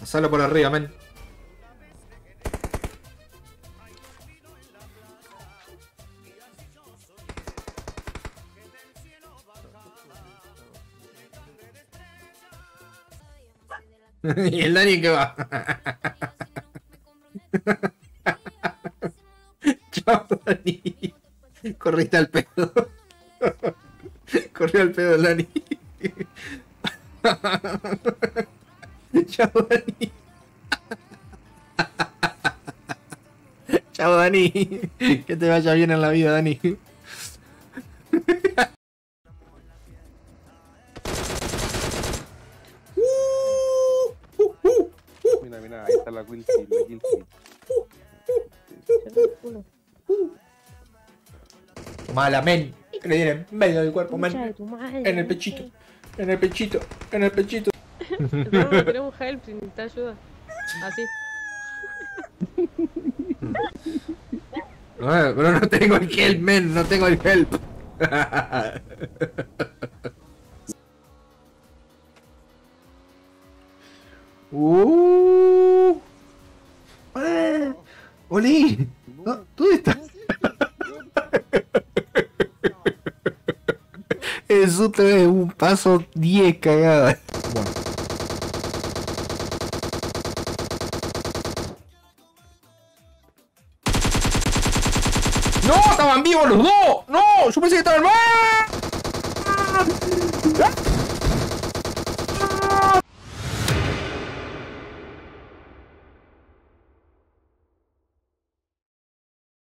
Pasalo por arriba, men. ¿Y el Dani qué va? Chao, Dani. Corriste al pedo. Corrió al pedo el Dani. Chao, Dani. Chao, Dani. Que te vaya bien en la vida, Dani. Mira, mira, ahí está la kill feed, la kill feed. Mala, men. Que le dieron en medio del cuerpo, men. En el pechito. En el pechito. En el pechito. No, no tenemos help si necesita ayuda. Así. Pero no tengo el help, men. No tengo el help. Oli. ¿Dónde estás? Eso te es un paso 10 cagadas. Bueno. ¡No! ¡Estaban vivos los dos! ¡No! ¡Yo pensé que estaban mal!